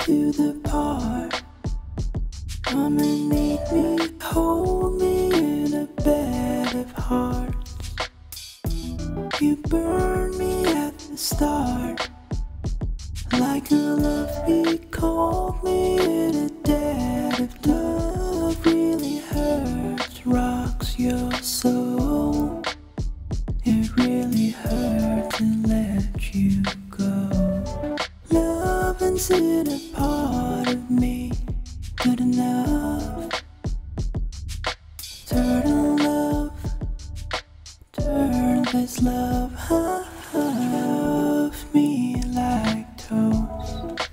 to the part. Come and meet me, hold me in a bed of hearts. You burn me at the start, like a love beat called me in a dead of love. Really hurts, rocks your soul. It really hurts to let you go. Loving's in a part of me, good enough. Turn love, turn this love of me like toast.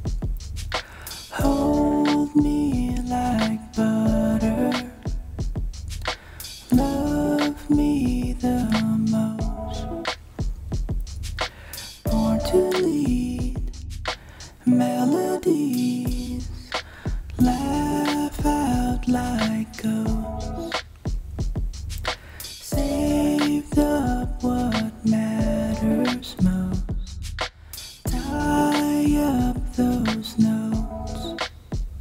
Hold me like butter. Love me the most. Born to lead melodies, laugh out like ghosts. Saved up what matters most. Tie up those notes.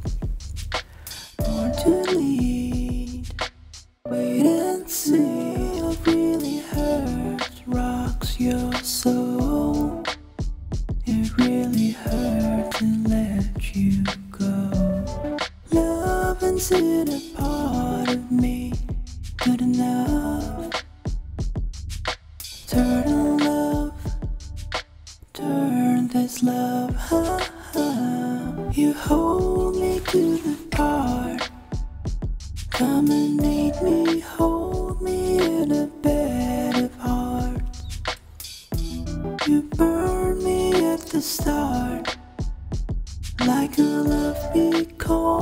Born to lead. Wait and see. It really hurts. Rocks your soul. It really hurts to let you go. Loving's in a part of me, good enough. Turn love, turn this love. You hold me to the part. Come and meet me, hold me in a bed of hearts. You burn me at the start, like a love beat call.